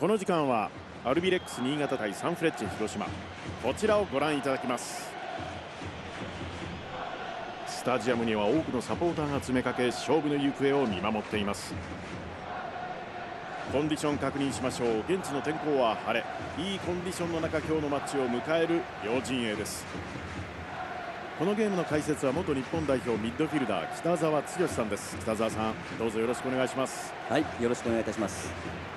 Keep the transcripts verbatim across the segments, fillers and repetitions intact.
この時間はアルビレックス新潟対サンフレッチェ広島、こちらをご覧いただきます。スタジアムには多くのサポーターが詰めかけ、勝負の行方を見守っています。コンディション確認しましょう。現地の天候は晴れ、いいコンディションの中今日のマッチを迎える両陣営です。このゲームの解説は元日本代表ミッドフィルダー北澤剛さんです。北澤さん、どうぞよろしくお願いします。 はい、よろしくお願いいたします。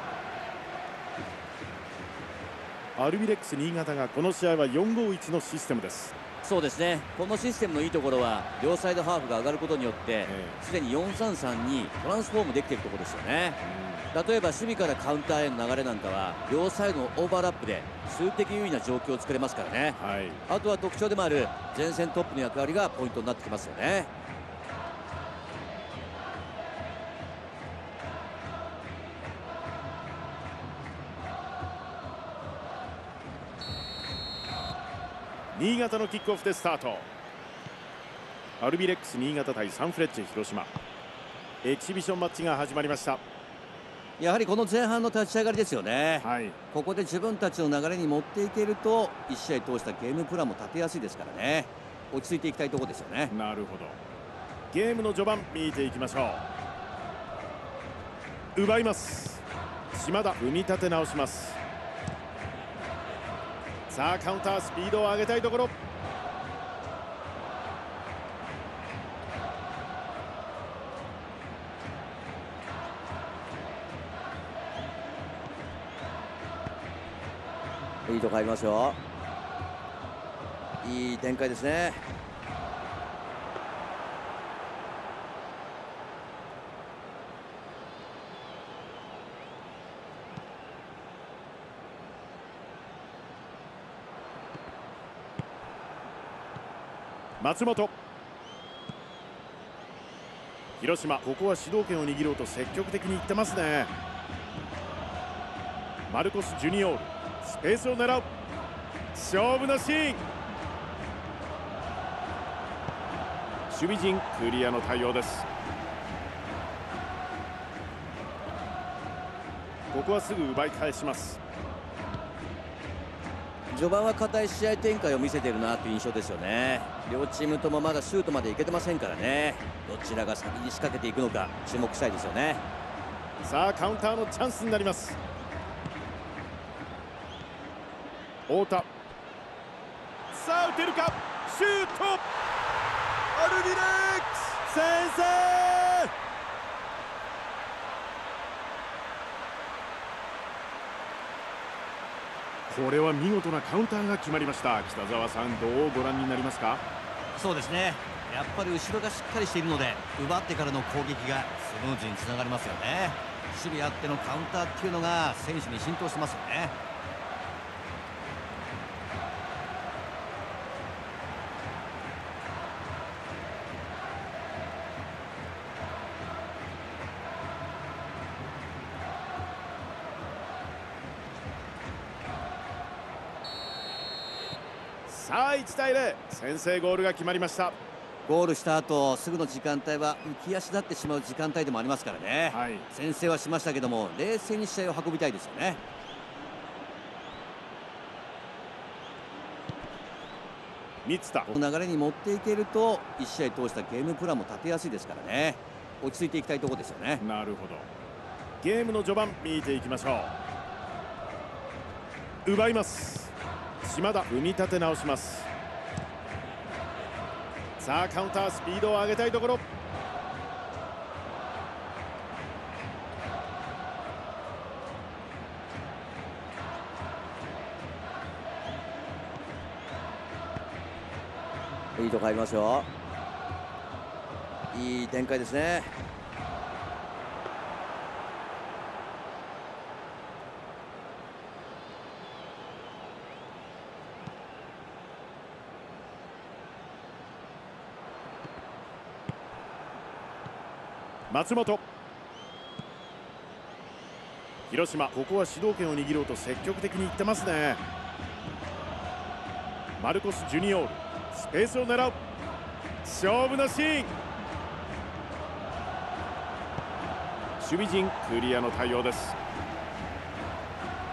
アルビレックス新潟がこの試合は よんごいち のシステムです。 そうですね、このシステムのいいところは両サイドハーフが上がることによってすで、ええ、によんさんさんにトランスフォームできているところですよね。例えば守備からカウンターへの流れなんかは両サイドのオーバーラップで数的優位な状況を作れますからね、はい、あとは特徴でもある前線トップの役割がポイントになってきますよね。 新潟のキックオフでスタート。アルビレックス新潟対サンフレッチェ広島、エキシビションマッチが始まりました。 やはりこの前半の立ち上がりですよね、はい、ここで自分たちの流れに持っていけるといち試合通したゲームプランも立てやすいですからね。落ち着いていきたいところですよね。 なるほど。ゲームの序盤見ていきましょう。奪います。島田、組み立て直します。さあカウンター、スピードを上げたいところ。 いいとこ入りますよ。いい展開ですね。 松本、広島、ここは主導権を握ろうと積極的にいってますね。マルコス・ジュニオール、スペースを狙う勝負のシーン。守備陣クリアの対応です。ここはすぐ奪い返します。 序盤は堅い試合展開を見せているなという印象ですよね。両チームともまだシュートまでいけてませんからね。どちらが先に仕掛けていくのか注目したいですよね。 さあカウンターのチャンスになります。太田、さあ打てるか、シュート。アルビレックス先制。これは見事なカウンターが決まりました。北澤さん、どうご覧になりますか？ そうですね、やっぱり後ろがしっかりしているので奪ってからの攻撃がスムーズにつながりますよね。守備あってのカウンターっていうのが選手に浸透してますよね。 さあいちたいゼロ、先制ゴールが決まりました。 ゴールした後すぐの時間帯は浮き足立ってしまう時間帯でもありますからね、はい、先制はしましたけども冷静に試合を運びたいですよね。 三田、 流れに持っていけるといち試合通したゲームプランも立てやすいですからね。落ち着いていきたいところですよね。 なるほど。ゲームの序盤見ていきましょう。奪います。島田、組み立て直します。さあカウンター、スピードを上げたいところ。 いいとこ入りますよ。いい展開ですね。 松本、広島、ここは主導権を握ろうと積極的にいってますね。マルコス・ジュニオール、スペースを狙う勝負のシーン。守備陣クリアの対応です。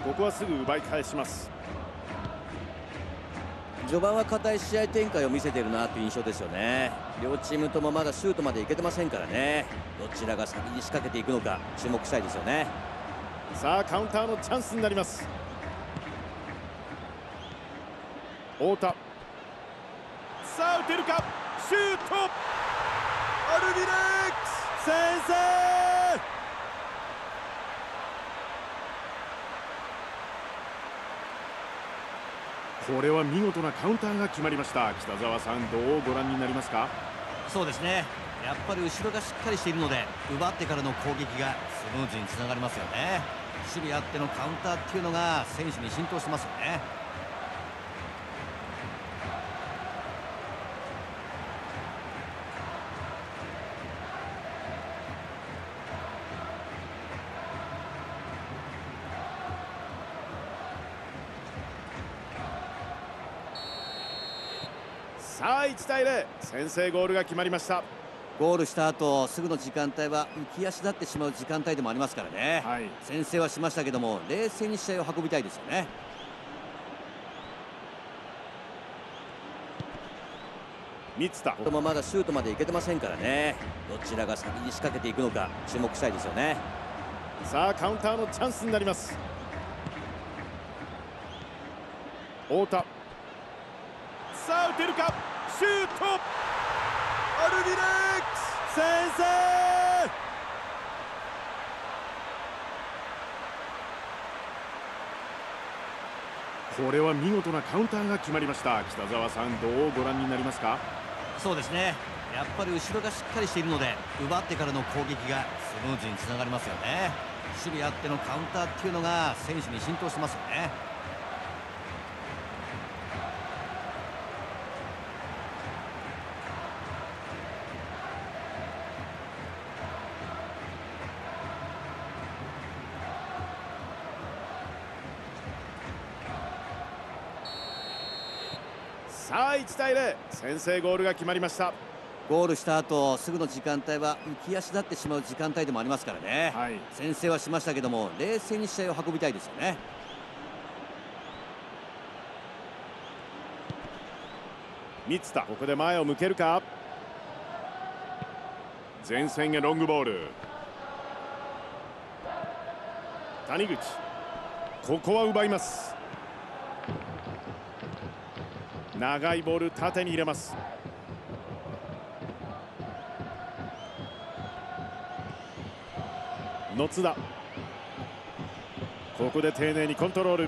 ここはすぐ奪い返します。 序盤は堅い試合展開を見せているなという印象ですよね。両チームともまだシュートまでいけてませんからね。どちらが先に仕掛けていくのか注目したいですよね。 さあカウンターのチャンスになります。太田、さあ打てるか、シュート、アルビレックス先制。これは見事なカウンターが決まりました。北澤さん、どうご覧になりますか？ そうですね、やっぱり後ろがしっかりしているので奪ってからの攻撃がスムーズにつながりますよね。守備あってのカウンターっていうのが選手に浸透してますよね。 さあいちたいゼロ、先制ゴールが決まりました。 ゴールした後すぐの時間帯は浮き足立ってしまう時間帯でもありますからね、はい、先制はしましたけども冷静に試合を運びたいですよね。 満田、 このまだシュートまでいけてませんからね。どちらが先に仕掛けていくのか注目したいですよね。 さあカウンターのチャンスになります。太田、さあ打てるか、シュート、アルビレックス先制。これは見事なカウンターが決まりました。北澤さん、どうご覧になりますか？ そうですね、やっぱり後ろがしっかりしているので奪ってからの攻撃がスムーズにつながりますよね。守備あってのカウンターっていうのが選手に浸透してますよね。 さあいちたいゼロ、先制ゴールが決まりました。 ゴールした後すぐの時間帯は浮き足立ってしまう時間帯でもありますからね、はい、先制はしましたけども冷静に試合を運びたいですよね。 満田、ここで前を向けるか。前線へロングボール、谷口、ここは奪います。長いボール縦に入れます。野津田、ここで丁寧にコントロール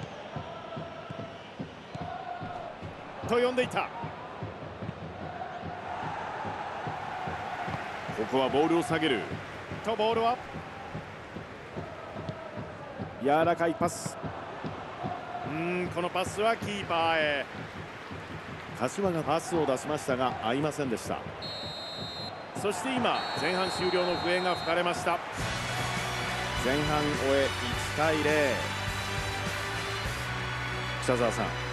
と呼んでいた。ここはボールを下げると、ボールは柔らかいパス。うーんこのパスはキーパーへ。柏がパスを出しましたが合いませんでした。そして今前半終了の笛が吹かれました。前半終えいちたいゼロ。北澤さん、